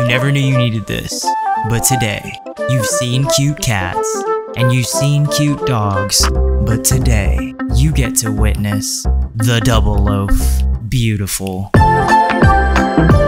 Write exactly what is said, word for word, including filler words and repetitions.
never knew you needed this, but today, you've seen cute cats, and you've seen cute dogs, but today, you get to witness the double loaf. Beautiful.